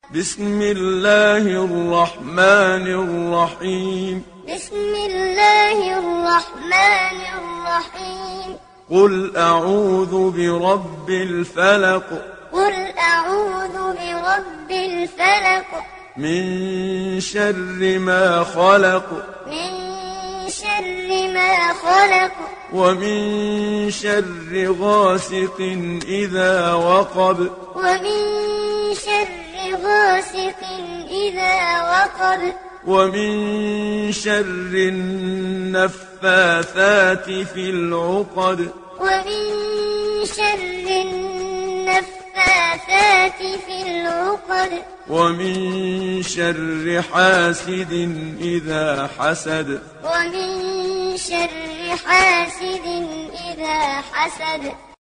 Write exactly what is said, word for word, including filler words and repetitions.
بسم الله الرحمن الرحيم بسم الله الرحمن الرحيم قل أعوذ برب الفلق قل أعوذ برب الفلق من شر ما خلق من شر ما خلق ومن شر غاسق إذا وقب ومن شر غاسق إذا وقب ومن شر النفاثات في العقد ومن شر النفاثات في العقد ومن شر حاسد إذا حسد ومن شر حاسد إذا حسد